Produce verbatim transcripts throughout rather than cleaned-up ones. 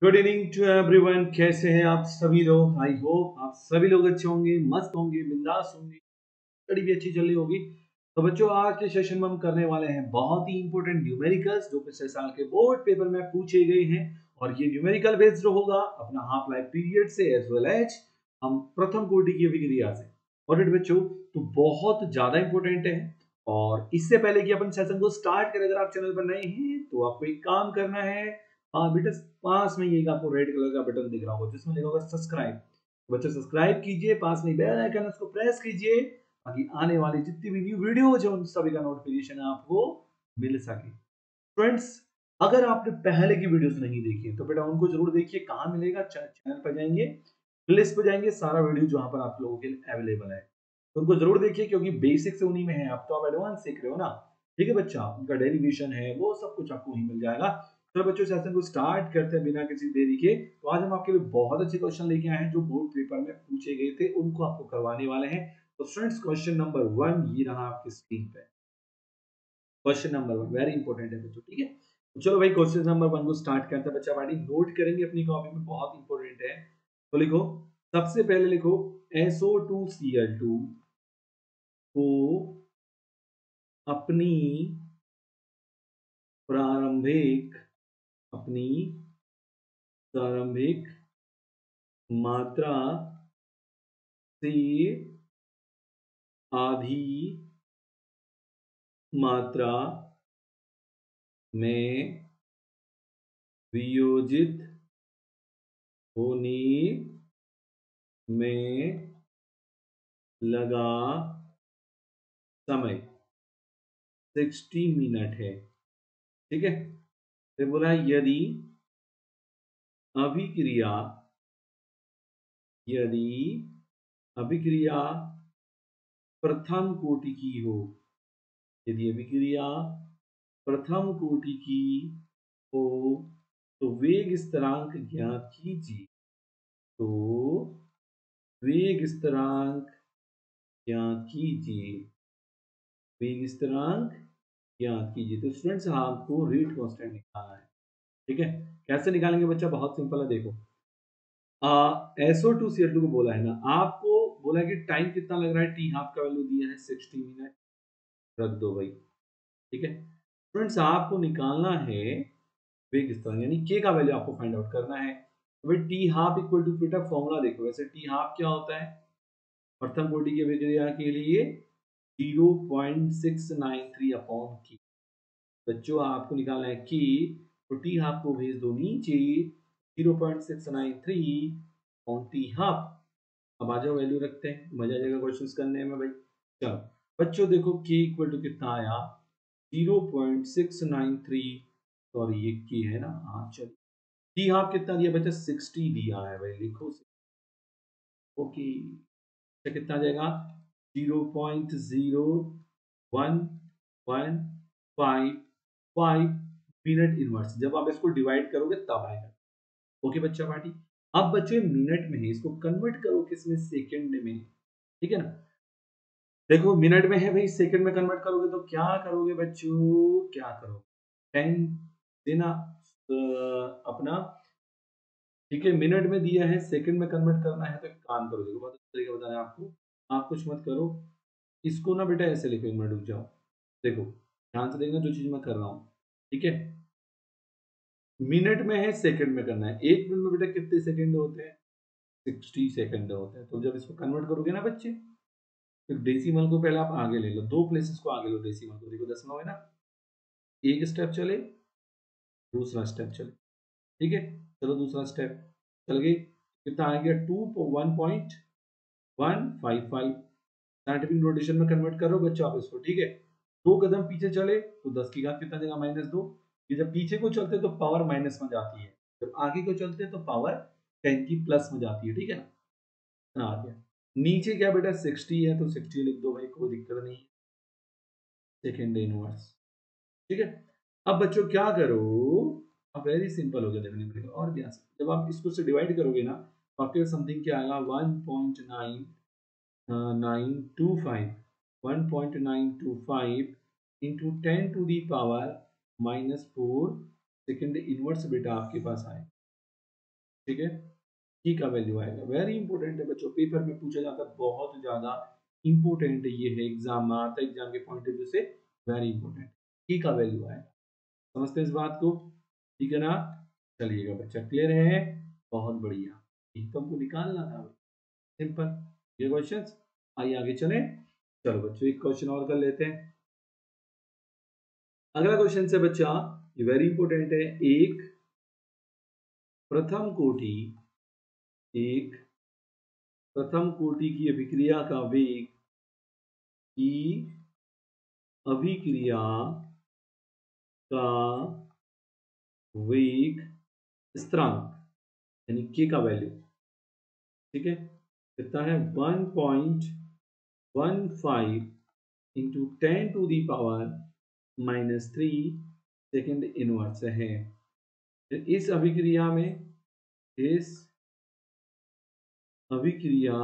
Good evening to everyone. कैसे हैं आप सभी लोग? आई होप आप सभी लोग अच्छे होंगे, मस्त होंगे, बिंदास होंगे, स्टडी भी अच्छी चल रही होगी। तो बच्चों, आज के सेशन में हम करने वाले हैं बहुत ही इंपॉर्टेंट न्यूमेरिकल्स जो पिछले साल के बोर्ड पेपर में पूछे गए हैं। और ये न्यूमेरिकल बेस्ड होगा अपना हाफ लाइफ पीरियड से एज वेल एज हम प्रथम कोटि की अभिक्रिया से। और बच्चों, तो बहुत ज्यादा इंपॉर्टेंट है। और इससे पहले कि अपन सेशन को स्टार्ट करें, अगर आप चैनल पर नए हैं तो आपको एक काम करना है। हाँ बेटा, पास में ये आपको रेड कलर का बटन दिख रहा होगा जिसमें लिखा होगा सब्सक्राइब। बच्चों सब्सक्राइब कीजिए, पास में बेल आइकन उसको प्रेस कीजिए ताकि आने वाली जितनी भी न्यू वीडियो हो उन सभी का नोटिफिकेशन आपको मिल सके। फ्रेंड्स, अगर आपने पहले की वीडियोस नहीं देखी तो बेटा उनको जरूर देखिए। कहाँ मिलेगा? चैनल पर जाएंगे, प्लेलिस्ट पर जाएंगे, सारा वीडियो जहां पर आप लोगों के लिए अवेलेबल है तो उनको जरूर देखिए, क्योंकि बेसिक से उन्हीं में है। आप तो आप एडवांस सीख रहे हो ना, ठीक है बच्चा। उनका डेरिवेशन है, वो सब कुछ आपको वहीं मिल जाएगा। तो बच्चों, सेशन को स्टार्ट करते हैं बिना किसी देरी के। तो आज हम आपके लिए बहुत अच्छे क्वेश्चन लेके आए हैं जो बोर्ड पेपर में पूछे गए थे, उनको आपको करवाने वाले हैं। तो फ्रेंड्स, क्वेश्चन नंबर वन ये रहा आपकी स्क्रीन पे। Question number one very important है बच्चों, ठीक है। तो चलो भाई, क्वेश्चन नंबर वन को स्टार्ट करते हैं। बच्चा पार्टी नोट करेंगे अपनी कॉपी में, बहुत इंपॉर्टेंट है। तो लिखो, सबसे पहले लिखो S O two C L two को अपनी प्रारंभिक अपनी प्रारंभिक मात्रा से आधी मात्रा में वियोजित होने में लगा समय साठ मिनट है, ठीक है। फिर बोला यदि अभिक्रिया यदि अभिक्रिया प्रथम कोटि की हो यदि अभिक्रिया प्रथम कोटि की हो तो वेग स्थिरांक ज्ञात कीजिए। तो वेग स्थिरांक ज्ञात कीजिए वेग स्थिरांक ज्ञात कीजिए। तो स्टूडेंट्स, आपको रेट कांस्टेंट निकालना है, ठीक है। कैसे निकालेंगे बच्चा? बहुत सिंपल है, देखो। S O two C L two को बोला है ना, आपको बोला है कि टाइम कितना लग रहा है, टी हाफ का वैल्यू दिया है साठ मिनट, रख दो भाई, ठीक है। फ्रेंड्स, आपको निकालना है वेग स्थिरांक, यानी के का वैल्यू आपको फाइंड आउट करना है। तो भाई टी हाफ इक्वल टू बेटा फॉर्मूला देखो, वैसे टी हाफ क्या होता है प्रथम कोटि की अभिक्रिया के लिए? Zero point six nine three upon की। बच्चों, आपको निकालना है की, तो टी हाफ को भेज दो नीचे, zero point six nine three upon T half. अब आ जाओ, वैल्यू रखते हैं, मजा आ जाएगा क्वेश्चंस करने में भाई। चलो बच्चों, देखो के इक्वल टू कितना आया? Zero point six nine three, sorry ये के है ना, हाँ चलो। टी हाफ कितना दिया बच्चा? साठ दिया है भाई, लिखो। ओके, तो कितना आ जाएगा? Zero point zero one one five five minute inverse. जब आप इसको डिवाइड करोगे तब आएगा। ओके बच्चा पार्टी। अब बच्चे मिनट में है, इसको कन्वर्ट करो किसमें? सेकंड में, ठीक है ना। देखो मिनट में है भाई, सेकंड में कन्वर्ट करोगे तो क्या करोगे बच्चों? क्या करोगे? टेन देना अपना, ठीक है। मिनट में दिया है, सेकंड में कन्वर्ट करना है, तो एक काम करो, देखो बहुत अच्छा तरीका बताया आपको। आप कुछ मत करो, इसको ना बेटा ऐसे लिखो, एक मिनट रुक जाओ। देखो ध्यान से देखना जो चीज मैं कर रहा हूँ, ठीक है। मिनट में है, सेकंड में करना है। एक मिनट में बेटा कितने सेकंड होते हैं? साठ सेकंड होते हैं। तो जब इसको कन्वर्ट करोगे ना बच्चे, तो डेसिमल को पहले आप आगे ले लो, दो प्लेसेस को आगे लो डेसिमल को। देखो दसवां है ना, एक स्टेप चले, दूसरा स्टेप चले, ठीक है। चलो दूसरा स्टेप चल गई, कितना आ गया? Two one point one five five. Scientific notation में कन्वर्ट करो बच्चों आप इसको, ठीक है। दो कदम पीछे चले तो दस की घात कितना देगा? माइनस दो। ये जब पीछे को चलते तो पावर माइनस में जाती है, जब आगे को चलते तो पावर टेन की प्लस में जाती है, ठीक है ना। आ गया नीचे क्या बेटा? साठ है तो साठ लिख दो भाई, कोई दिक्कत नहीं है। सेकेंड इनवर्स, ठीक है। अब बच्चों क्या करो? अब वेरी सिंपल हो गया देखने में, और भी आसान। जब आप इसको से डिवाइड करोगे ना तो आपके समथिंग क्या आएगा? One point nine nine two five one point nine two five into ten to the power minus four second inverse बेटा आपके पास आए। ठीक है, की का वैल्यू आएगा। वेरी इंपॉर्टेंट है बच्चों, पेपर में पूछा जाता है, बहुत ज्यादा इंपॉर्टेंट ये है, एग्जाम में आता है, एग्जाम के पॉइंट ऑफ व्यू से वेरी इंपॉर्टेंट, की का वैल्यू आएगा। समझते हैं इस बात को, ठीक है ना। चलिएगा बच्चा, क्लियर है, बहुत बढ़िया, तो हमको निकालना था, सिंपल ये क्वेश्चन। आइए आगे चले, चलो बच्चों एक क्वेश्चन और कर लेते हैं। अगला क्वेश्चन से बच्चा, ये वेरी इंपॉर्टेंट है, एक प्रथम कोटि एक प्रथम कोटि की अभिक्रिया का वेग की अभिक्रिया का वेग स्थिरांक यानी के का वैल्यू, ठीक है, कितना है, one point one five into ten to the power minus three second inverse है। इस अभिक्रिया में इस अभिक्रिया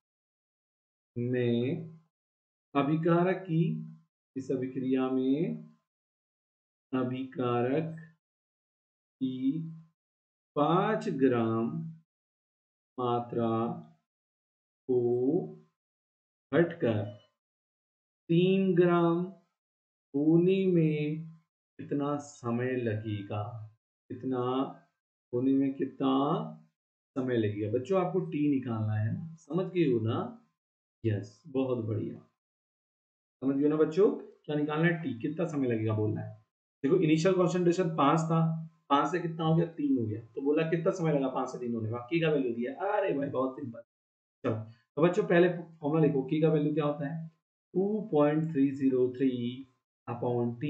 में अभिकारक की इस अभिक्रिया में अभिकारक की पांच ग्राम मात्रा को हटकर तीन ग्राम होने में कितना समय लगेगा, कितना होने में कितना समय लगेगा। बच्चों आपको टी निकालना है, समझ गए हो ना, यस बहुत बढ़िया, समझ गए ना बच्चों, क्या निकालना है, टी कितना समय लगेगा बोलना है। देखो इनिशियल कॉन्सेंट्रेशन पांच था, पांच से कितना हो गया, तीन हो गया, तो बोला कितना समय लगा पांच से तीन होने में, की का वैल्यू दिया, अरे भाई बहुत सिंपल। चलो तो बच्चों पहले फॉर्मूला लिखो, की का वैल्यू क्या होता है, two point three zero three upon T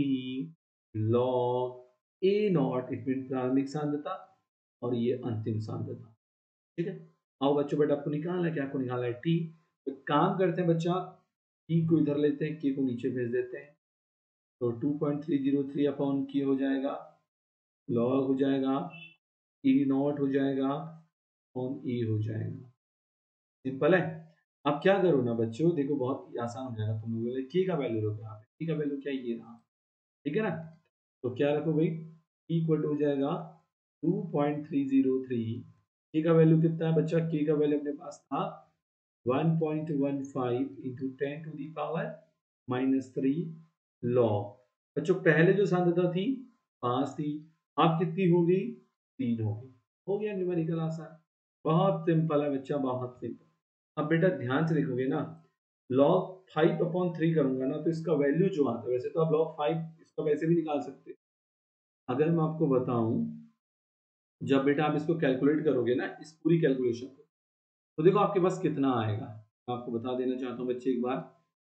log A naught, it mean प्रारंभिक सांद्रता और ये अंतिम सांद्रता, ठीक है। आओ बच्चों, बेटा आपको निकालना है, क्या आपको निकालना है, टी। तो काम करते हैं बच्चा, टी को इधर लेते हैं, के को नीचे भेज देते हैं, तो two point three zero three upon के हो जाएगा, लॉग हो जाएगा, ई नॉट हो जाएगा, ऑन ई हो जाएगा, सिंपल है। अब क्या करो ना बच्चों, देखो बहुत आसान हो जाएगा, तुम लोगों के लिए के का वैल्यू रखो, यहाँ पे के का वैल्यू क्या ये रहा, ठीक है ना। तो क्या रखो भाई, इक्वल हो जाएगा two point three zero three, के का वैल्यू कितना है बच्चा, के का वैल्यू अपने पास था one point one five into ten to the power minus three log. बच्चों पहले जो सांद्रता थी पांच थी, अब कितनी होगी, तीन होगी, हो गया न्यूमेरिकल आसान, बहुत सिंपल है बच्चा, बहुत सिंपल। अब बेटा ध्यान से देखोगे ना, लॉग फाइव अपॉन थ्री करूंगा ना, तो इसका वैल्यू जो आता है, वैसे तो आप लॉग फाइव इसका वैसे भी निकाल सकते, अगर मैं आपको बताऊं, जब बेटा आप इसको कैलकुलेट करोगे ना, इस पूरी कैलकुलेशन को, तो देखो आपके पास कितना आएगा, मैं आपको बता देना चाहता हूँ बच्चे एक बार,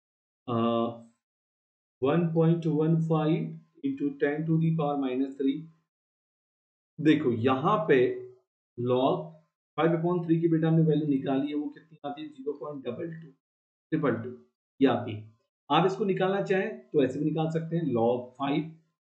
one point one five into ten to the power minus three, देखो यहाँ पे लॉग फाइव अपॉन थ्री की बेटा हमने वैल्यू निकाली है, वो कितनी आती है, zero point double two triple two ये आती है। आप इसको निकालना चाहें तो ऐसे भी निकाल सकते हैं, log five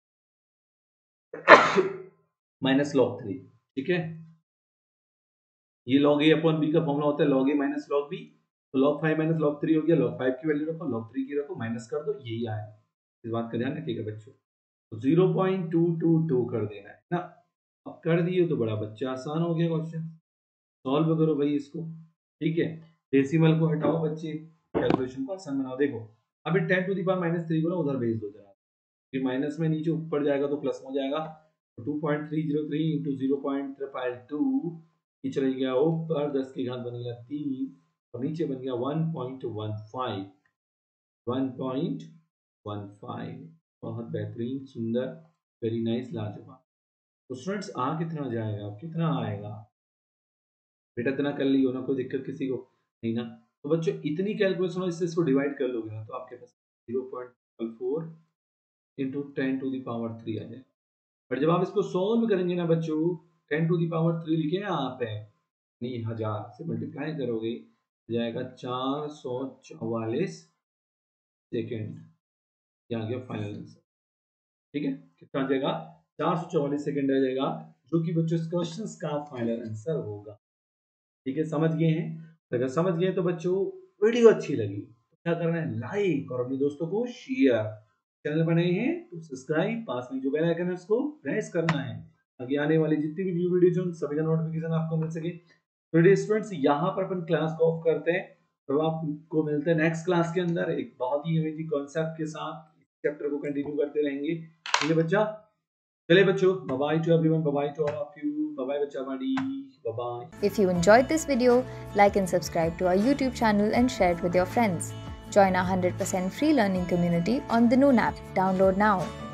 minus log three, ठीक है, ये लॉग ए अपॉन बी का फॉर्मूला होता है, log A minus log B, तो log five minus log three हो गया, लॉग फाइव की वैल्यू रखो, लॉग थ्री की रखो, माइनस कर दो, यही आएगा, इस बात का ध्यान रखिएगा बच्चों। तो zero point two two two कर देना है ना, अब कर दिए तो बड़ा बच्चा आसान हो गया क्वेश्चन, सॉल्व करो भाई इसको, ठीक है, डेसिमल को हटाओ बच्चे, कैलकुलेशन को आसान बनाओ। देखो अभी ten to the power minus three को ना उधर भेज दो जरा, फिर माइनस में नीचे ऊपर जाएगा तो प्लस हो जाएगा, तो two point three zero three into zero point triple two, ये चला गया ऊपर, दस की घात बन गया तीन, और नीचे बन गया one point one five, one point one five, बहुत बेहतरीन, सुंदर, वेरी नाइस, लाजवाब। तो स्टूडेंट्स आ कितना जाएगा, कितना आएगा बेटा, इतना कर लियो ना, कोई दिक्कत किसी को नहीं ना। तो बच्चों इतनी कैलकुलेशन इससे इसको डिवाइड कर लोगे ना, तो आपके पास zero point four into ten to the power three आ जाएगा। पर जब आप इसको सॉल्व करेंगे ना बच्चों, ten to the power three लिखे ना आप है, नहीं हजार से मल्टीप्लाई करोगे जाएगा चार सौ चौवालीस सेकेंड, ये आ गया फाइनल आंसर, ठीक है, कितना आ जाएगा, चार सौ चौवालीस सेकेंड आ जाएगा, जो कि बच्चों इस क्वेश्चन का फाइनल आंसर होगा, ठीक है, समझ गए हैं। अगर समझ गए तो बच्चों वीडियो अच्छी लगी तो क्या करना है, लाइक और अपने दोस्तों को शेयर, चैनल बनाए हैं तो सब्सक्राइब, पास में जो बेल आइकन है उसको प्रेस करना है, आगे आने वाली जितनी भी न्यू वीडियोज हैं सभी का नोटिफिकेशन आपको मिल सके। तो स्टूडेंट्स यहाँ पर अपन क्लास को ऑफ करते हैं और तो आपको मिलते हैं नेक्स्ट क्लास के अंदर एक बहुत ही अमेजिंग कॉन्सेप्ट के साथ चैप्टर को कंटिन्यू करते रहेंगे। ठीक है बच्चा, चलिए बच्चों, bye bye to everyone, bye bye to all of you, bye bye बच्चा बड़ी, bye bye. If you enjoyed this video, like and subscribe to our YouTube channel and share it with your friends. Join our one hundred percent free learning community on the Noon app. Download now.